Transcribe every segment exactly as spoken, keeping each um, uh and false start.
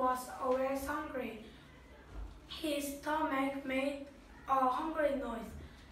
was always hungry. His stomach made a hungry noise.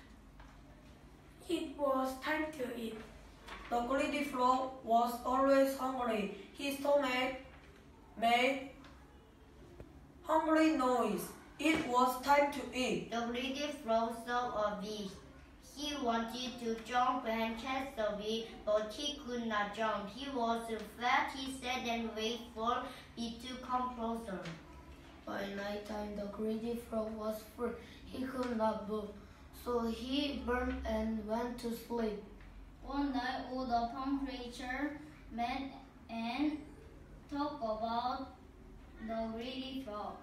It was time to eat. The greedy frog was always hungry. His stomach made hungry noise. It was time to eat. The greedy frog saw a bee. He wanted to jump and catch the bee, but he could not jump. He was afraid. He sat and waited for bee to come closer. By night time, the greedy frog was full. He could not move, so he burned and went to sleep. One night, all the pond creatures met and talked about the greedy frog.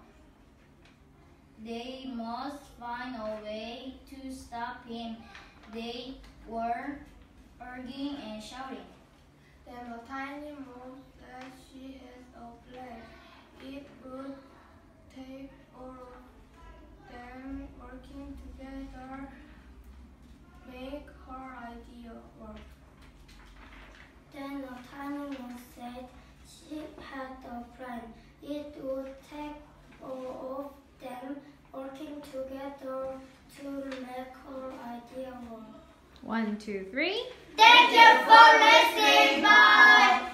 They must find a way to stop him. They were arguing and shouting. Then the tiny mouse said she has a plan. It would take all of them working together, make her idea work. Then the tiny mouse said she had a plan. It would take all of them working together to make her idea work. One, two, three. Thank you for listening. Bye.